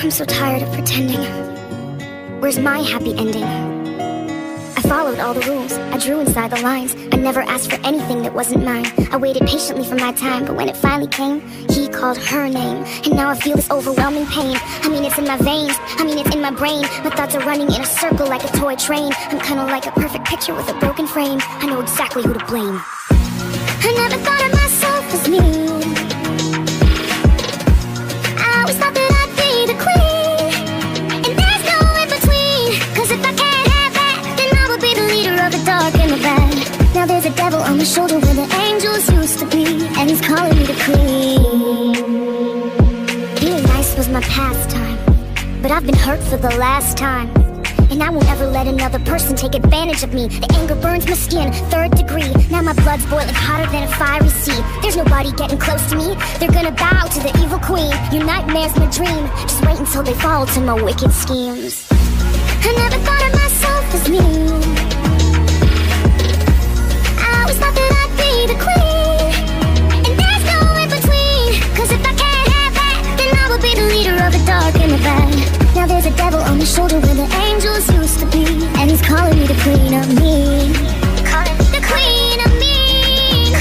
I'm so tired of pretending. Where's my happy ending? I followed all the rules, I drew inside the lines. I never asked for anything that wasn't mine. I waited patiently for my time, but when it finally came, he called her name. And now I feel this overwhelming pain. I mean, it's in my veins, I mean, it's in my brain. My thoughts are running in a circle like a toy train. I'm kinda like a perfect picture with a broken frame. I know exactly who to blame. I never thought of myself as me. I always thought that I'd be the queen, and there's no in between. Cause if I can't have that, then I will be the leader of the dark and the bad. Now there's a devil on my shoulder where the angels used to be, and he's calling me the queen. Being nice was my pastime, but I've been hurt for the last time. And I won't ever let another person take advantage of me. The anger burns my skin, 3rd degree. Now my blood's boiling hotter than a fiery sea. There's nobody getting close to me. They're gonna bow to the evil queen. Your nightmare's my dream. Just wait until they fall to my wicked schemes. I never thought of myself as me. I always thought that I'd be the queen, and there's no in between. Cause if I can't have that, then I will be the leader of the dark and the bad. Now there's a devil on my shoulder where the angels used to be, and he's calling me the queen of me. The queen of me.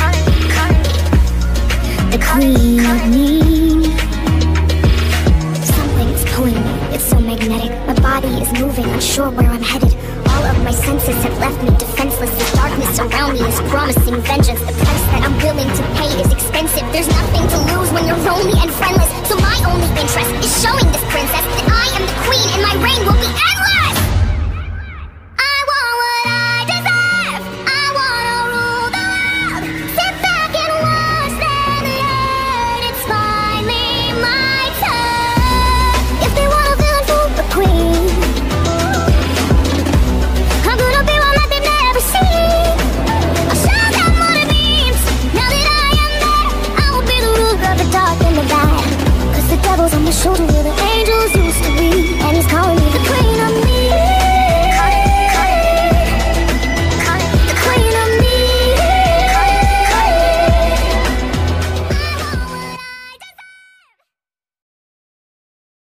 The queen of me. Something's pulling me, it's so magnetic. My body is moving, unsure where I'm headed. All of my senses have left me defenseless. The darkness around me is promising vengeance. The price that I'm willing to pay is expensive. There's nothing to lose when you're lonely and friendless. So my only interest is showing this princess that I am the queen and my reign will be endless. I want what I deserve. I wanna rule the world. Sit back and watch them learn. It's finally my turn. If they want a villain for the queen, I'm gonna be one that they've never seen. I'll show them what it means. Now that I am there, I will be the ruler of the dark and the bad. Cause the devil's on my shoulder with it.